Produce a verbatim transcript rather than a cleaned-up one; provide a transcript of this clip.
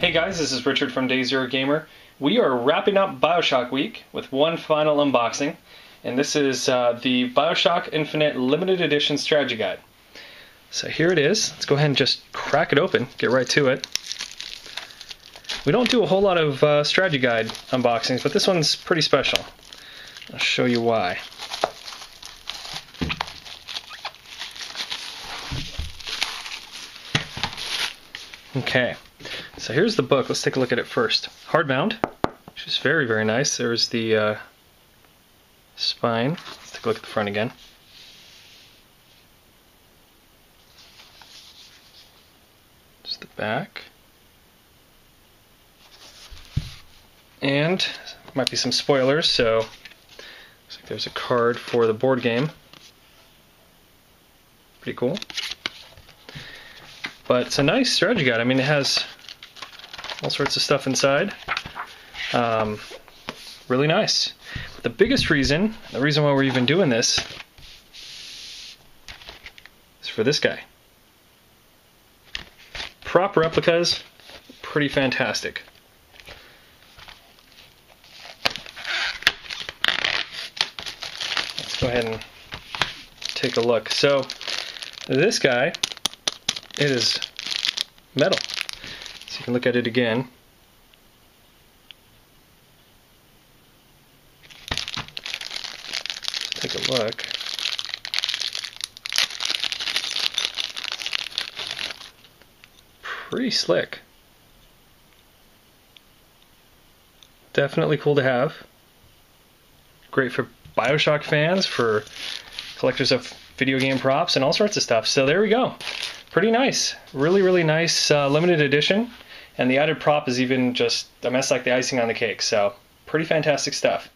Hey guys, this is Richard from Day Zero Gamer. We are wrapping up Bioshock Week with one final unboxing, and this is uh, the Bioshock Infinite Limited Edition Strategy Guide. So here it is. Let's go ahead and just crack it open, get right to it. We don't do a whole lot of uh, strategy guide unboxings, but this one's pretty special. I'll show you why. Okay, so here's the book. Let's take a look at it first. Hardbound, which is very, very nice. There's the uh, spine. Let's take a look at the front again. Just the back. And might be some spoilers, so looks like there's a card for the board game. Pretty cool. But it's a nice strategy guide. I mean, it has all sorts of stuff inside. Um, really nice. But the biggest reason, the reason why we're even doing this, is for this guy. Prop replicas, pretty fantastic. Let's go ahead and take a look. So, this guy, it is metal. So you can look at it again. Let's take a look. Pretty slick. Definitely cool to have. Great for Bioshock fans, for collectors of video game props, and all sorts of stuff. So there we go. Pretty nice. Really, really nice uh, limited edition. And the added prop is even just a mess like the icing on the cake. So pretty fantastic stuff.